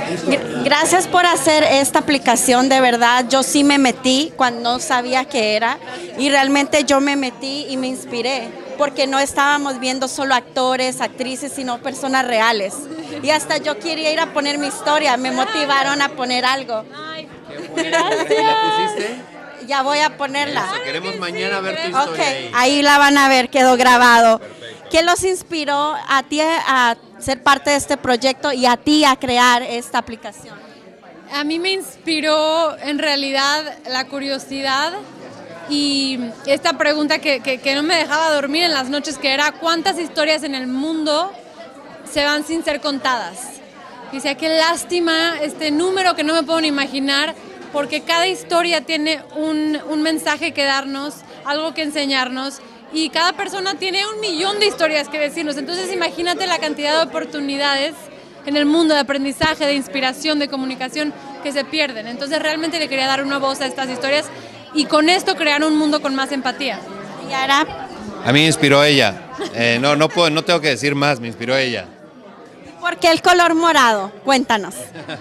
Gracias por hacer esta aplicación, de verdad. Yo sí me metí cuando no sabía qué era y realmente yo me metí y me inspiré porque no estábamos viendo solo actores, actrices, sino personas reales. Y hasta yo quería ir a poner mi historia, me motivaron a poner algo. Ay, gracias. ¿La pusiste? Ya voy a ponerla. Eso, queremos mañana ver tu historia. Ok, ahí la van a ver, quedó grabado. ¿Qué los inspiró a ti a ser parte de este proyecto y a ti a crear esta aplicación? A mí me inspiró en realidad la curiosidad y esta pregunta que no me dejaba dormir en las noches, que era ¿cuántas historias en el mundo se van sin ser contadas? Y decía, qué lástima este número que no me puedo ni imaginar, porque cada historia tiene un mensaje que darnos, algo que enseñarnos, y cada persona tiene 1.000.000 de historias que decirnos. Entonces imagínate la cantidad de oportunidades en el mundo de aprendizaje, de inspiración, de comunicación que se pierden. Entonces realmente le quería dar una voz a estas historias y con esto crear un mundo con más empatía. Yara. A mí me inspiró ella. No tengo que decir más, me inspiró ella. ¿Por qué el color morado? Cuéntanos.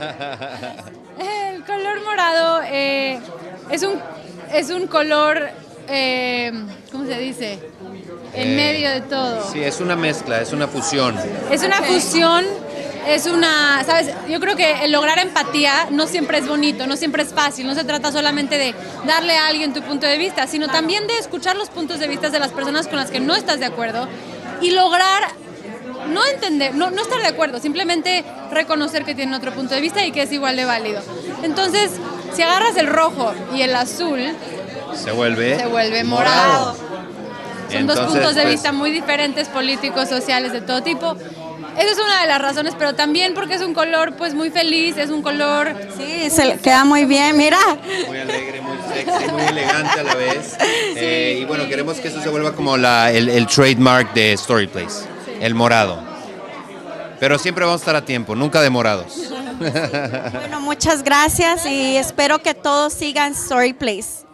El color morado es un color, ¿cómo se dice? En medio de todo. Sí, es una mezcla, es una fusión. Es una fusión, ¿sabes? Yo creo que el lograr empatía no siempre es bonito, no siempre es fácil. No se trata solamente de darle a alguien tu punto de vista, sino también de escuchar los puntos de vista de las personas con las que no estás de acuerdo y lograr no entender, no estar de acuerdo, simplemente reconocer que tienen otro punto de vista y que es igual de válido. Entonces, si agarras el rojo y el azul, se vuelve morado. Son Entonces, dos puntos de vista muy diferentes, políticos, sociales, de todo tipo. Esa es una de las razones, pero también porque es un color pues muy feliz, es un color... Sí, se le queda muy bien, mira. Muy alegre, muy sexy, muy elegante a la vez. Y bueno, queremos que eso se vuelva como el trademark de Storyplace, el morado. Pero siempre vamos a estar a tiempo, nunca demorados. Bueno, muchas gracias y espero que todos sigan Storyplace.